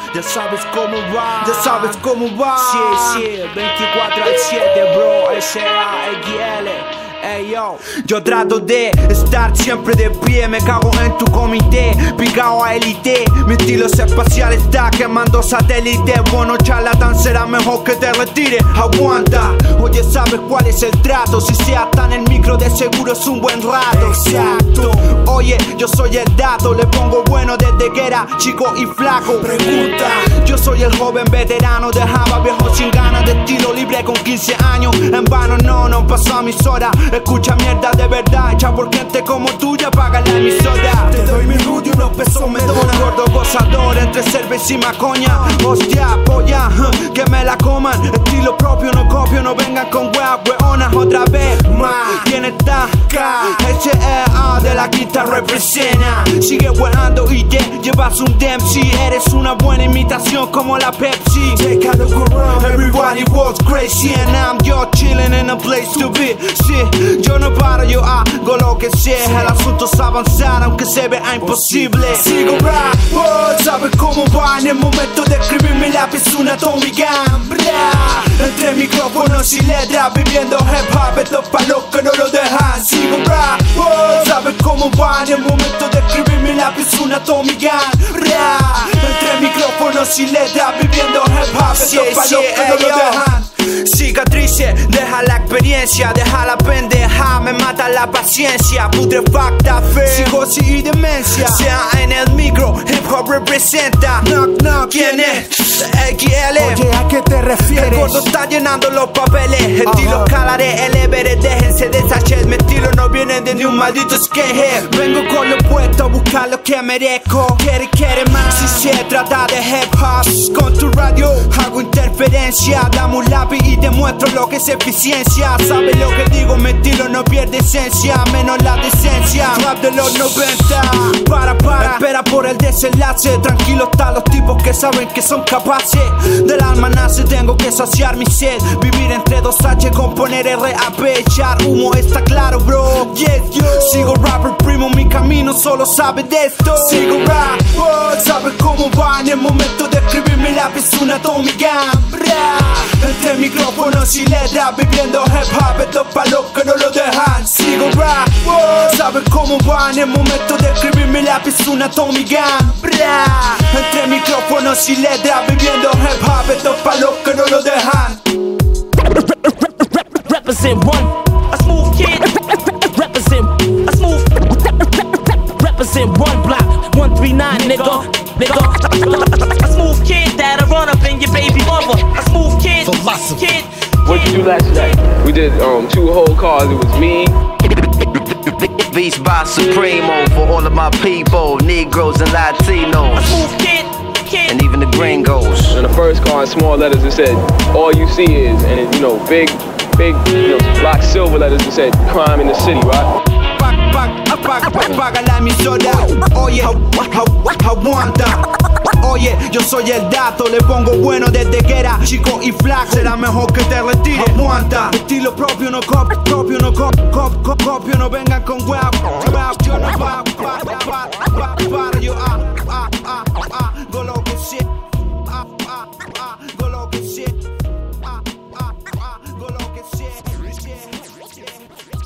Ya sabes cómo va, ya sabes cómo va. Sí, 24/7, bro, S-A-X-L. Hey, yo. Yo trato de estar siempre de pie, me cago en tu comité, picao a élite. Mi estilo es espacial, está quemando satélites. Bueno, charlatán, será mejor que te retire. Aguanta, oye, ¿sabes cuál es el trato? Si se ata en el micro, de seguro es un buen rato. Exacto. Oye, yo soy el dato, le pongo bueno desde que era chico y flaco. Pregunta. Yo soy el joven veterano, dejaba viejo sin ganas de estilo libre con 15 años. En vano no pasó a mis horas. Escucha mierda de verdad, hecha por gente como tuya, paga la emisora. Te doy mi rudo y unos pesos me dona. Gordo gozador entre cerveza y macoña. Hostia, polla, que me la coman. Estilo propio, no copio, no vengan con weas weonas. Otra vez más, ¿quién está? H-E-A de la quinta representa. Sigue weando y llevas un Dempsey. Eres una buena imitación como la Pepsi. Take a look around, Everybody was crazy and I'm just chilling in a place to be. Sí, yo no paro, yo hago lo que sea. El asunto es avanzar aunque se vea imposible. Sigo rap, sabes cómo va. En el momento de escribir mi lápiz una atómica. Entre micrófonos y letras, viviendo hip hop. Esto es pa' los que no lo dejan. Sigo rap, sabes cómo va. En el momento de escribir mi lápiz una atómica. Entre micrófonos y letras, viviendo hip hop. Esto es pa' los que no lo dejan. Cicatrices, deja la experiencia, deja la pendeja, me mata la paciencia, putrefacta fe, psicosis y demencia. Sea en el micro, hip hop representa. Knock, knock, ¿quién es? XL. Oye, ¿a qué te refieres? El gordo está llenando los papeles, estilo calaré el Everest, déjense de sachet. Mi estilo no viene de ni un maldito skatehead. Vengo con lo puesto a buscar lo que merezco. Quiere más, si se trata de hip hop. Con tu radio hago interferencia, dame un lápiz y demuestro lo que es eficiencia. Sabes lo que digo, mi estilo no pierde esencia, menos la decencia. Rap de los 90, para, espera por el desenlace. Tranquilos están los tipos que saben que son capaces. Del alma nace, tengo que saciar mi sed. Vivir entre dos H, componer RAP, echar humo, está claro, bro. Yes, yo sigo rapper, primo, mi camino solo sabe de esto. Sigo rap, sabes cómo va. En el momento de escribir mi lápiz una atómica. Entre micrófonos y letras, viviendo hip hop. Esto es pa' los que no lo dejan. Sigo rap, sabes cómo va. En el momento de escribir mi lápiz una atómica. Entre micrófonos y letras, viviendo hip hop. Esto es pa' los que no lo dejan. Represent one, a smooth kid. Represent a smooth. Represent one block, 139, nigga. A smooth kid that'll run up in your baby mother. A smooth kid. Kid. What did you do last night? We did 2 whole cars. It was me. Beats by Supremo for all of my people, Negroes and Latinos. A smooth kid. And even the gringos. In the first car, in small letters, it said, all you see is, and it, big, black silver letters, it said, crime in the city, right? Paga la emisora. Oye, aguanta. Oye, yo soy el dato, le pongo bueno desde que era chico y flaco. Será mejor que te retire. Aguanta. Estilo propio, no copio, no vengan con weá. Yo no paro, yo go lo que sé. Go lo que sé. Go lo que sé.